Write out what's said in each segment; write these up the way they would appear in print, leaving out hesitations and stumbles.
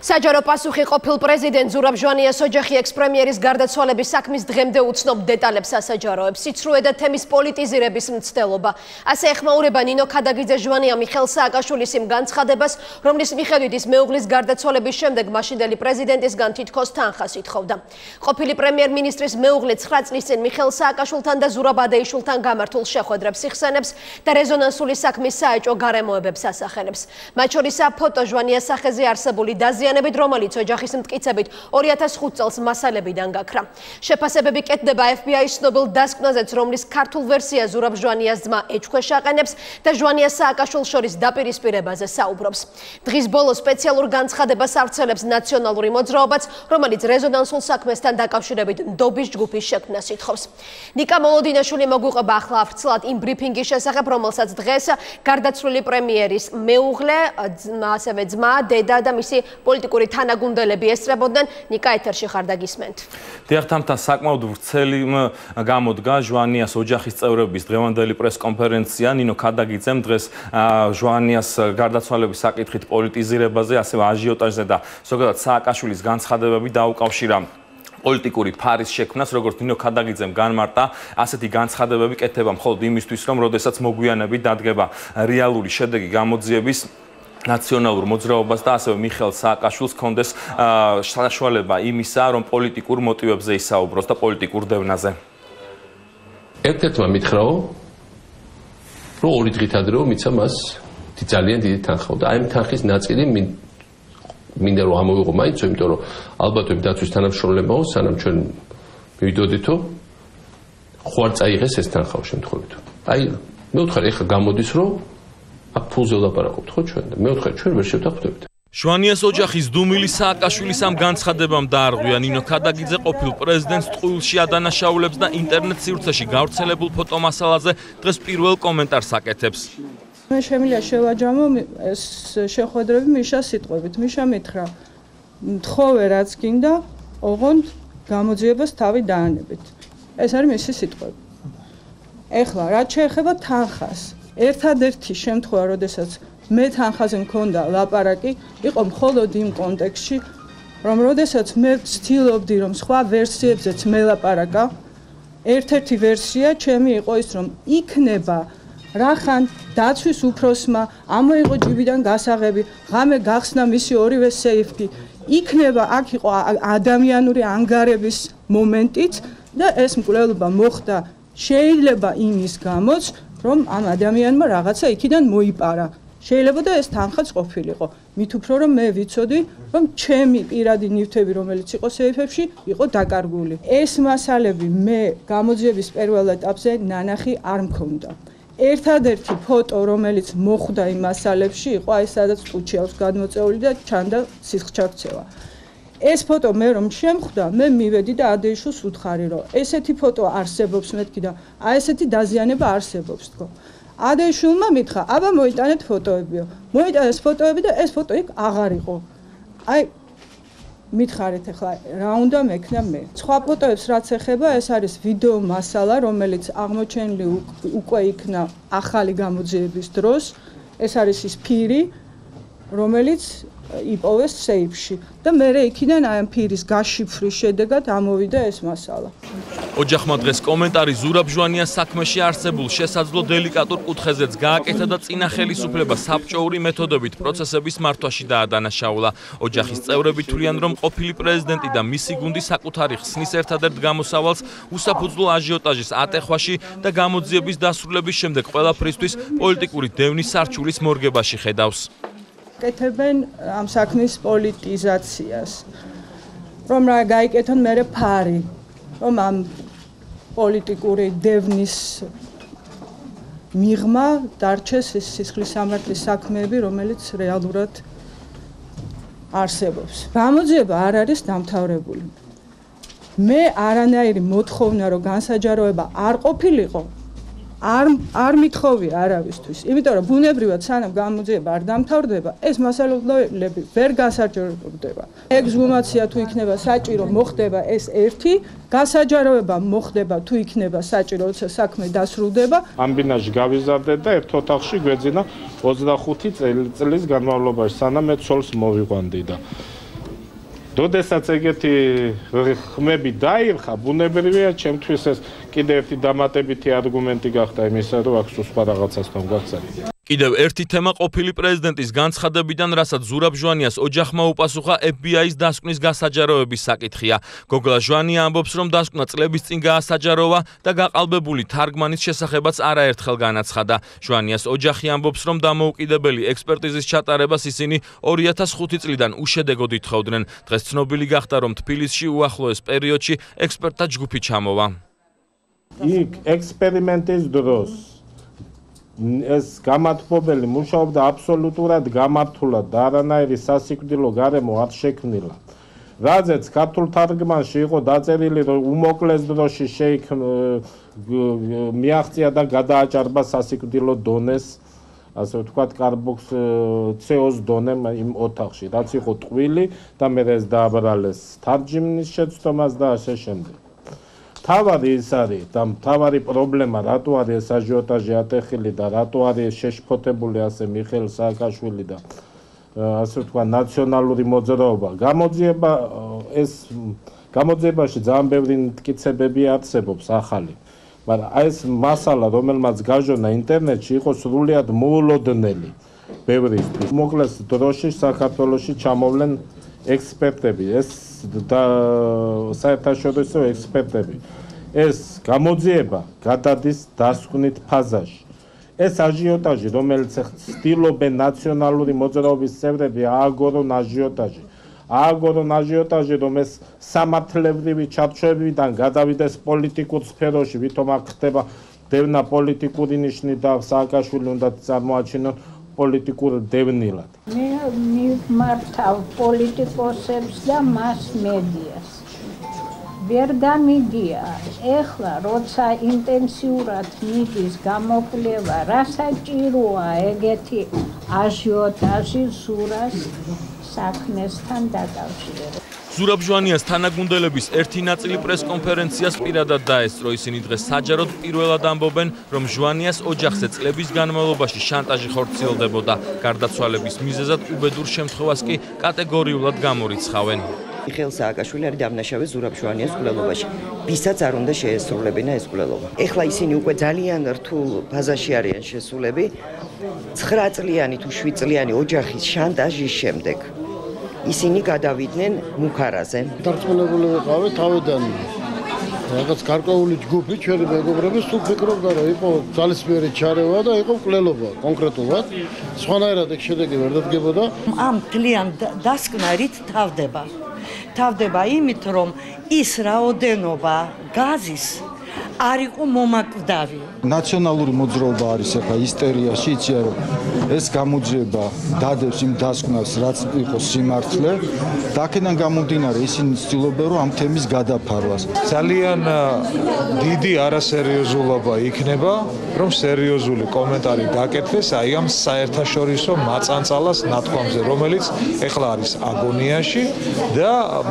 საჯარო პასუხი ყოფილ პრეზიდენტ ზურაბ ჟვანიას ოჯახი ექს-პრემიერის გარდაცვალების საქმის დღემდე უცნობ დეტალებს ასაჯაროებს. სიცრუე და თემის პოლიტიზირების მცდელობა. ასე ეხმაურება ნინო ქადაგიძე ჟვანია მიხეილ სააკაშვილის იმ განცხადებას, რომლის მიხედვით ის მეუღლის გარდაცვალების შემდეგ მაშინდელი პრეზიდენტისგან თითქოს თანხას ითხოვდა. ყოფილი პრემიერ-მინისტრის მეუღლე 9 წლის წინ მიხეილ სააკაშვილთან და ზურაბ ადეიშვილთან გამართულ შეხვედრებს იხსენებს და რეზონანსული საქმის საეჭვო გარემოებებს ასახელებს. მათ შორისაა ფოტო ჟვანიას სახეზე არსებული დაზიანებით, რომელიც ოჯახის მტკიცებით 2005 წელს მასალებიდან გაქრა. შეფასებები კეთდება FBI-ის ცნობილ დასკვნაზეც, რომლის ქართულ ვერსია ზურაბ ჟვანიას ძმა ეჩქვეშ აყენებს და ჟვანიას სააკაშვილს შორის დაპირისპირებაზე საუბრობს. დღის ბოლოს სპეციალურ განცხადებას ავრცელებს ნაციონალური მოძრაობაც, რომელიც რეზონანსულ საქმესთან დაკავშირებით ნდობის ჯგუფის შექმნას ითხოვს. ნიკა მოლოდინაშვილი მოგვიყვება ახლა ვრცლად იმ ბრიფინგის შესახებ, რომელსაც დღეს გარდაცვლილი პრემიერის მეუღლე, ასევე ძმა, დედა და მისი პოლიტიკური თანაგუნდელები ესწრებოდნენ. ნიკა, ეთერში ხარ და გისმენთ. დიახ, თამთა საკმაოდ ვრცელი გამოდგა ჟვანიას ოჯახის წევრების დღევანდელი პრესკონფერენცია. ნინო ქადაგიძემ დღეს ჟვანიას გარდაცვალების საკითხით პოლიტიზირებაზე, ასევე აჟიოტაჟზე და ზოგადად სააკაშვილის განცხადებები დაუკავშირა პოლიტიკური ფარის შექმნას, როგორც ნინო ქადაგიძემ განმარტა, ასეთი განცხადებები კეთდება მხოლოდ იმისთვის, რომ როდესაც მოგვიანებით დადგება რეალური შედეგი გამოძიების ნაციონალურ მოძრაობას და ასევე მიხეილ სააკაშვილს კონდეს საშუალება იმისა, რომ პოლიტიკურ მოტივებზე ისაუბროს და პოლიტიკურ დევნაზე. ერთ-ერთმა მითხრაო, რომ 2 დღით ადრეო მიცა მას ძალიან დიდი თანხა და აი ამ თანხის ნაწილი მინდა რომ ამოვიღო მაინც, იმიტომ რომ ალბათ დაცვის თანამშრომლებაო, სანამ ჩვენ მივიდოდითო, ხوار წაიღეს ეს თანხაო შემთხვევით. აი მე ვთქვი, ეხლა გამოდის რომ აქ ფულზე ვლაპარაკობთ ხო ჩვენ და მე ვთქვი, ჩვენ ვერ შევთანხმდებით. ჟვანიას ოჯახის დუმილი სააკაშვილის ამ განცხადებამ დაარღვია. ნინო ქადაგიძე ყოფილ პრეზიდენტს ტყუილში ადანაშაულებს და ინტერნეტ სივრცეში გავრცელებულ ფოტომასალაზე დღეს პირველ კომენტარს აკეთებს. მე შემიძლია შევაჯამო ეს შეხვედრები მიშას სიტყვებით. მიშა მითხრა, მთხოვე რაც გინდა, ოღონდ გამოძიებას თავი დაანებით. ეს არის მისი სიტყვები. ეხლა რაც შეეხება თანხას, ერთადერთი შემთხვევა, როდესაც მე თანხაზე მქონდა ლაპარაკი, იყო მხოლოდ იმ კონტექსტში, რომ როდესაც მე ვცდილობდი, რომ სხვა ვერსიებზეც მელაპარაკა, ერთ-ერთი ვერსია ჩემი იყო ის, რომ იქნება რახან დაცვის უფროსმა ამოიღო ჯიბიდან გასაღები, ღამე გახსნა მისი ორივე სეიფი, იქნება აქ იყო ადამიანური ანგარების მომენტიც და ეს მკვლელობა მოხდა შეიძლება იმის გამოც, რომ ამ ადამიანმა რაღაცა იქიდან მოიპარა. შეიძლება და ეს თანხაც ყოფილიყო. მით უფრო რომ მე ვიცოდი, რომ ჩემი პირადი ნივთები, რომელიც იყო სეიფებში, იყო დაკარგული. ეს მასალები მე გამოძიების პირველ ეტაპზე ნანახი არ მქონდა. ერთადერთი ფოტო, რომელიც მოხვდა იმ მასალებში, იყო აი სადაც ტუჩი აქვს გადმოწეული და ჩანდა სისხლჩაქცევა. ეს ფოტო მე რომ შემხვდა, მე მივედი და ადეიშვილს ვუთხარი, რომ ესეთი ფოტო არსებობს მეთქი და აი ესეთი დაზიანება არსებობს თქო. ადეიშვილმა მითხრა, აბა მოიტანეთ ფოტოებიო. მოიტანეს ფოტოები და ეს ფოტო იქ აღარ იყო. აი მითხარით ახლა რა უნდა მექნა მე. სხვა ფოტოებს რაც ეხება, ეს არის ვიდეო მასალა, რომელიც აღმოჩენილი უკვე იქნა ახალი გამოძიების დროს. ეს არის ის ფირი, რომელიც იპოვეს სეიფში და მე იქიდან აი ამ ფირის გაშიფვრის შედეგად ამოვიდა ეს მასალა. ოჯახმა დღეს კომენტარი ზურაბ ჟვანიას საქმეში არსებულ შესაძლო დელიკატურ კუთხეზეც გააკეთა და წინა ხელისუფლება საბჭოური მეთოდებით პროცესების მართვაში დაადანაშაულა. ოჯახის წევრები თვლიან, რომ ყოფილი პრეზიდენტი და მისი გუნდი საკუთარი ხსნის ერთადერთ გამოსავალს უსაფუძვლო აჟიოტაჟის ატეხვაში და გამოძიების დასრულების შემდეგ ყველაფრისთვის პოლიტიკური დევნის სარჩულის მორგებაში ხედავს. კეთებენ ამ საქმის პოლიტიზაციას, რომ რა გაიკეთონ მერე ფარი, რომ ამ პოლიტიკური დევნის მიღმა დარჩეს ეს სისხლის სამართლის საქმეები, რომელიც რეალურად არსებობს. გამოძიება არ არის დამთავრებული. მე არანაირი მოთხოვნა, რომ განსაჯაროება არ ყოფილიყო, არ მithოვია არავისთვის. იმიტომ რომ ბუნებრივად სანამ გამოძიება არ დამთავრდება, ეს მასალები ვერ გასაჯაროდება. ექსჰუმაცია თუ იქნება საჭირო, მოხდება ეს ერთი, გასაჯაროება მოხდება თუ იქნება საჭირო, როცა საქმე დასრულდება. ამ ბინაში გავიზარდეთ და ერთ ოთახში გვეძინა 25 წლის განმავლობაში, სანამ მე ცოლს მოვიყვანდი და როდესაც ეგეთი ხმები დაირხა, ბუნებრივია, ჩემთვის ეს კიდევ ერთი დამატებითი არგუმენტი გახდა იმისა, რომ აქ სხვა რაღაცასთან გვაქცევი. კიდევ ერთი თემა ყოფილი პრეზიდენტის განცხადებიდან, რასაც ზურაბ ჟვანიას ოჯახმა უპასუხა FBI-ის დასკვნის გასაჯაროების საკითხია. გოგლა ჟვანია ამბობს, რომ დასკვნა წლების წინ გაასაჯაროვა და გაყალბებული თარგმანის შესახებაც არაერთხელ განაცხადა. ჟვანიას ოჯახი ამბობს, რომ დამოუკიდებელი ექსპერტიზის ჩატარებას ისინი 2005 წლიდან უშედეგოდ ითხოვდნენ. დღეს ცნობილი გახდა, რომ თბილისში უახლოეს პერიოდში ექსპერტთა ჯგუფი ჩამოვა. იქ ექსპერიმენტის დროს ეს გამართლებელი მუშაობდა აბსოლუტურად გამართულად და არანაირი სასიკვდილო გარემო არ შექმნილა. რაზეც ქართულ თარგმანში იყო დაწერილი, რომ უმოკლეს დროში მიაღწია და გადააჭარბა სასიკვდილო დონეს, ასე ვთქვათ, კარბოქს CO-ს დონე იმ ოთახში, რაც იყო ტყვილი და მე ეს დააბრალეს თარჯიმნის შეცდომას და ასე შემდეგ. თავარი ის არის და თავარი პრობლემა, რატო არის ეს აჟიოტაჟი ატეხილი და რატო არის შეშფოთებული ასე მიხეილ სააკაშვილი და ასე ვთქვათ ნაციონალური მოძრაობა. გამოძიებაში ძალიან ბევრი მტკიცებები არსებობს ახალი. მაგრამ ეს მასალა, რომელმაც გაჟონა ინტერნეტში, იყო სრულიად მოულოდნელი ბევრისთვის. მოკლეს დროში საქართველოში ჩამოვლენ ექსპერტები, ეს და საერთაშორისო ექსპერტები. ეს გამოძიება გადადის დასკვნით ფაზაში. ეს აჟიოტაჟი, რომელიც ცდილობენ ნაციონალური მოძრაობის წევრები ააგორონ აჟიოტაჟი, რომ ეს სამართლებრივი ჩარჩოებიდან გადავიდეს პოლიტიკურ სფეროში, ვითომ აქ ხდება დევნა პოლიტიკური ნიშნი და სააკაშვილი უნდა წარმოაჩინონ პოლიტიკურ დევნილად. მე მიმართავ პოლიტიკოსებს და მას-მედიას. ვერ გამიგია, ეხლა როცა ინტენსიურად მიდის გამოკვლევა, რა საჭიროა ეგეთი აჟიოტაჟი ზურას საქმესთან დაკავშირებით. ზურაბ ჟვანიას თანაგუნდელების ერთი ნაწილი პრესკონფერენციას პირადად დაესწრო. ისინი დღეს საჯაროდ პირველად ამბობენ, რომ ჟვანიას ოჯახზე წლების განმავლობაში შანტაჟი ხორციელდებოდა. გარდაცვალების მიზეზად უბედურ შემთხვევას კი კატეგორიულად გამორიცხავენ. მიხეილ სააკაშვილი არის დამნაშავე ზურაბ ჟვანიას მკვლელობაში, ვისაც არ უნდა შეესრულებინა ეს მკვლელობა. ეხლა ისინი უკვე ძალიან რთულ ფაზაში არიან შესულები. 9 წლიანი თუ 7 წლიანი ოჯახის შანტაჟის შემდეგ ისინი გადავიდნენ მუქარაზე. დარწმუნებული ვიყავი თავიდან რაღაც გარკვეული ჯგუფი ჩვენი მეგობრები სულ ფიქრობდა, რომ იყო ძალისმიერი ჩარევა და იყო მკვლელობა კონკრეტულად. სხვანაირად ეგ შედეგი ვერ დადგებოდა. ამ თლიან დასკვნა რით თავდება იმით, რომ ის რაოდენობა გაზის არ იყო მომაკვდავი. ნაციონალური მოძრაობა არის ახლა ისტერიაში, იცია რომ ეს გამოძიება დადებს იმ დასკვნას, რაც იყო სიმართლე. და აქედან გამომდინარე ისინი ცდილობენ რომ ამ თემის გადაფარვას. ძალიან დიდი არასერიოზულობა იქნება, რომ სერიოზული კომენტარი გაკეთდეს აი ამ საერთაშორისო მაწანწალას ნათქვამზე, რომელიც ეხლა არის აგონიაში და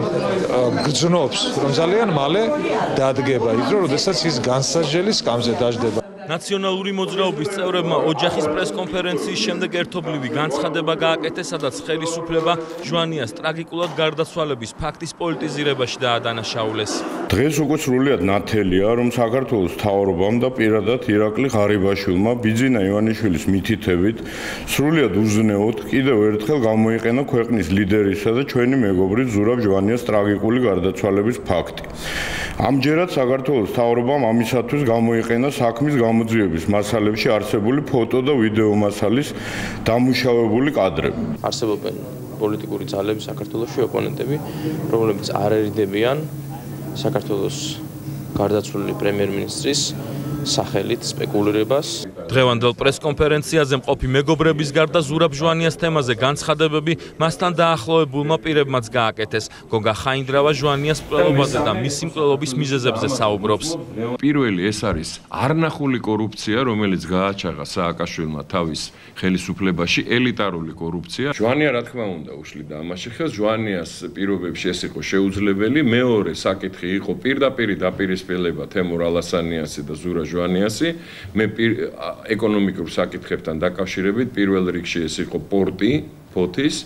გრძნობს, რომ ძალიან მალე დადგება ის, რომ როდესაც ის განსაჯელი სკამზე დაждდება. ნაციონალური მოძრაობის წევრებმა ოჯახის პრესკონფერენციის შემდეგ ერთობლივი განცხადება გააკეთეს, სადაც ხელისუფლება ჟვანიას ტრაგიკულად გარდაცვალების ფაქტის პოლიტიზირებაში დაადანაშაულეს. დღეს უკვე სრულიად ნათელია, რომ საქართველოს მთავრობამ და პირადად ირაკლი ღარიბაშვილმა ბიძინა ივანიშვილის მითითებით სრულიად უზნეოდ კიდევ ერთხელ გამოიყენა ქვეყნის ლიდერისა და ჩვენი მეგობრის ზურაბ ჟვანიას ტრაგიკული გარდაცვალების ფაქტი. ამჯერად საქართველოს მთავრობამ ამისათვის გამოიყენა საქმის გამოძიების მასალებში არსებული ფოტო და ვიდეო მასალის დამუშავებული კადრები. არსებობენ პოლიტიკური ძალები საქართველოში ოპონენტები, რომლებიც არ ერიდებიან საქართველოს გარდაცვლილი პრემიერ-მინისტრის სახელით სპეკულირებას. დღევანდელ პრესკონფერენციაზე მყოფი მეგობრების გარდა ზურაბ ჟვანიას თემაზე განცხადებები მასთან დაახლოებულმა პირებმაც გააკეთეს. გოგა ხაინდრავა ჟვანიას მკვლელობაზე და მისი მკვლელობის მიზეზებზე საუბრობს. პირველი ეს არის არნახული კორუფცია, რომელიც გააჩაღა სააკაშვილმა თავის ხელისუფლებაში, ელიტარული კორუფცია. ჟვანია რა თქმა უნდა უშლიდა ამაში ხელს, ჟვანიას პირობებში ეს იყო შეუძლებელი. მეორე საკითხი იყო პირდაპირი დაპირისპირება თემურ ალასანიასი და ზურაბ ჟვანიასი. მე ეკონომიკურ საკითხებთან დაკავშირებით პირველ რიგში ეს იყო პორტი ფოთის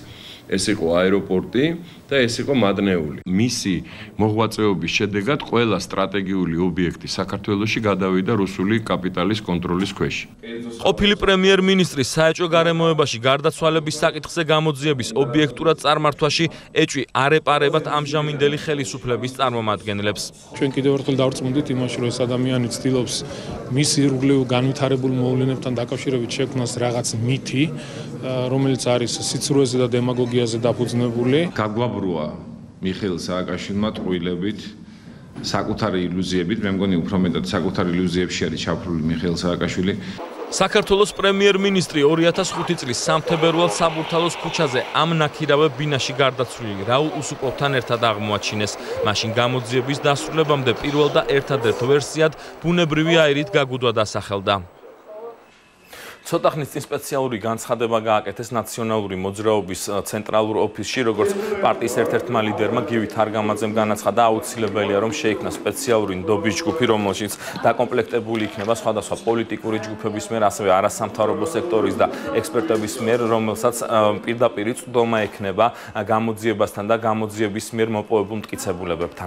ეს იყო აეროპორტი და ეს იყო მადნეული. მისი მოღვაწეობის შედეგად ყველა სტრატეგიული ობიექტი საქართველოში გადავიდა რუსული კაპიტალის კონტროლის ქვეშ. ყოფილი პრემიერ-მინისტრის საეჭვო გარემოებაში გარდაცვალების საკითხზე გამოძიების ობიექტურად წარმართვაში ეჭვი არ ეპარებათ ამჟამინდელი ხელისუფლების წარმომადგენლებს. ჩვენ კიდევ ერთხელ დავწმუნდით იმაში, რომ ეს ადამიანი ცდილობს მის ირგვლივ განვითარებულ მოვლენებთან დაკავშირებით შექმნას რაღაც მითი, რომელიც არის სიცრუეზე და დემაგოგიაზე დაფუძნებული. გაგვაბრუა მიხეილ სააკაშვილმა ტყუილებით, საკუთარი ილუზიებით, მე მგონი უფრო მეტად საკუთარი ილუზიებში არის ჩაფრული მიხეილ სააკაშვილი. საქართველოს პრემიერ-მინისტრი 2005 წლის 3 თებერვალს საბურთალოს ქუჩაზე ამ ნაქირავე ბინაში გარდაცვლილი რაულ უსუპოვთან ერთად აღმოაჩინეს. მაშინ გამოძიების დასრულებამდე პირველ და ერთადერთ ვერსიად ბუნებრივი აირით გაგუდვა დასახელდა. ცოტა ხნის წინ სპეციალური განცხადება გააკეთეს ნაციონალური მოძრაობის ცენტრალურ ოფისში, როგორც პარტიის ერთ-ერთმა ლიდერმა გივი თარგამაძემ განაცხადა, აუცილებელია რომ შეიქმნა სპეციალური ნდობის ჯგუფი, რომელშიც დაკომპლექტებული იქნება სხვადასხვა პოლიტიკური ჯგუფების მიერ, ასევე არასამთავრობო სექტორის და ექსპერტების მიერ, რომელსაც პირდაპირ წვდომა ექნება გამოძიებასთან და გამოძიების მიერ მოპოვებულ მტკიცებულებებთან.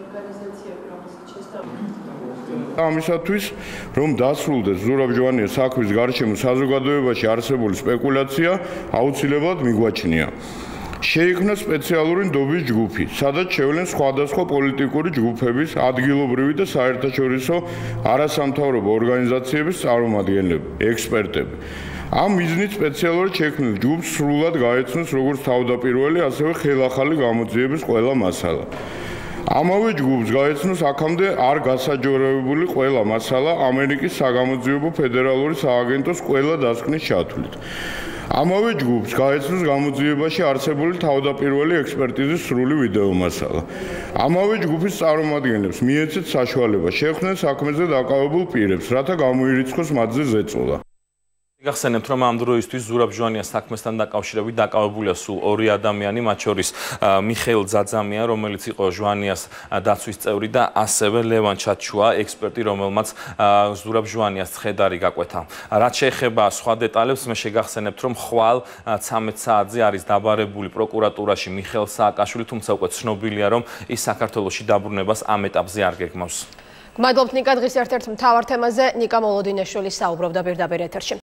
ამისათვის, რომ დასრულდეს ზურაბ ჟვანიას საქმის გარშემო საზოგადოებაში არსებული სპეკულაცია, აუცილებლად მიგვაჩნია. შეიქმნა სპეციალური ნდობის ჯგუფი, სადაც შევლენ სხვადასხვა პოლიტიკური ჯგუფების, ადგილობრივი და საერთაშორისო არასამთავრობო ორგანიზაციების წარმომადგენლები, ექსპერტები. ამ მიზნით სპეციალურად შექმნილ ჯგუფს სრულად გაეცნოს როგორც თავდაპირველი, ასევე ხელახალი გამოძიების ყველა მასალა. ამავე ჯგუფს გაეცნოს აქამდე არ გასაჯოროებული ყველა მასალა ამერიკის საგამოძიებო ფედერალური სააგენტოს ყველა დასკვნის ჩათვლით. ამავე ჯგუფს გაეცნოს გამოძიებაში არსებული თავდაპირველი ექსპერტიზის სრული ვიდეო მასალა. ამავე ჯგუფის წარმომადგენლებს მიეცეთ საშუალება შეხვდნენ საქმეზე დაკავებულ პირებს, რათა გამოირიცხოს მათზე ზეწოლა. გახსენებთ, რომ ამ დროისთვის ზურაბ ჟვანიას საქმესთან დაკავშირებით დაკავებულია სულ 2 ადამიანი, მათ შორის მიხეილ ძაძამია, რომელიც იყო ჟვანიას დაცვის წევრი და ასევე ლევან ჩაჩუა, ექსპერტი, რომელმაც ზურაბ ჟვანიას ცხედარი გაკვეთა. რაც შეეხება სხვა დეტალებს, მე შეგახსენებთ, რომ ხვალ 13 საათზე არის დაბარებული პროკურატურაში მიხეილ სააკაშვილი, თუმცა უკვე ცნობილია, რომ ის საქართველოში დაბრუნებას ამ ეტაპზე არ გეგმავს. გმადლობთ ნიკა, დღის ერთ-ერთ მთავარ თემაზე ნიკა მოლოდინაშვილი საუბრობდა პირდაპირ ეთერში.